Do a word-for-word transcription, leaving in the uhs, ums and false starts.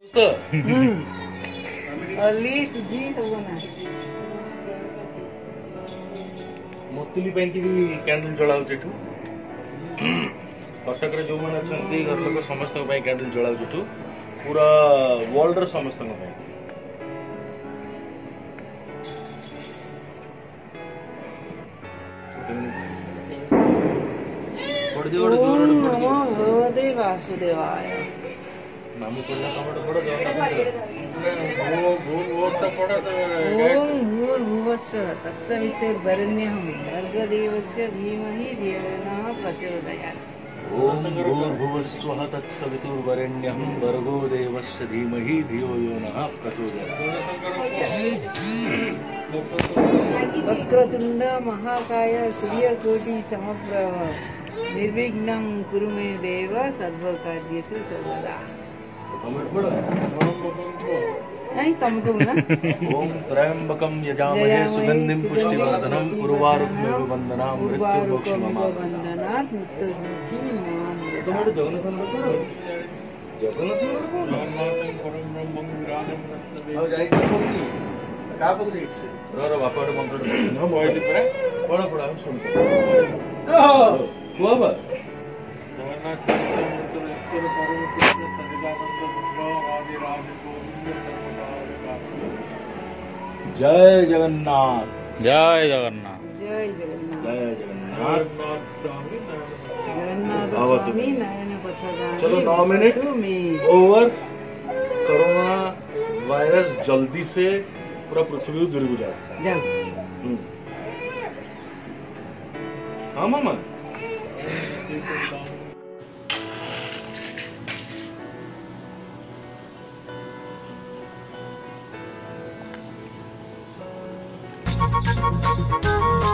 अली सुजी सब बना मोतिली भी कैंडल जलाऊ एठू कटक जो मैंने अच्छा घर लोग समस्त कैंडल जलाऊ एठू पूरा वर्ल्ड समस्त वासुदेवाय नाम पढ़ला कमट पड़ ओम भूर्भुवस्सुः तत्सवितुर्वरेण्यं भर्गदेवस्य धीमहि धियो यो नः प्रचोदयात्। ओम भूर्भुवस्सुः तत्सवितुर्वरेण्यं भर्गो देवस्य धीमहि धियो यो नः प्रचोदयात्। वक्रतुंड महाकाय सूर्यकोटि समप्रभ निर्विघ्नं कुरु मे देव सर्वकार्येषु सर्वदा। नहीं तुमको ना ओम त्र्यंबकं यजामहे सुगंधिं पुष्टिवर्धनं उर्वारुकमिव वन्दनां मृत्युर्मुक्षीयमामृतात् मृत्युर्मुक्षीयमामृतात्। तुम्हारे जगन्नाथ जगन्नाथ जगन्नाथ परम ब्रह्म विराजम हो जाई सब की का पकड़ी से रो रो बापा रे मंत्र न मोइटी परे पड़ा पड़ा सुन तो हुआ बा जगन्नाथ ईश्वर परम कृष्ण सच्चिदानंद ब्रह्म आदि राज जय जगन्नाथ जय जगन्नाथ जय जगन्नाथ जय जगन्नाथ जगन्नाथ स्वामी नयन पथगामी। चलो नौ मिनट ओवर। कोरोना वायरस जल्दी से पूरा पृथ्वी दूर गुजार। हाँ मामा Thank you.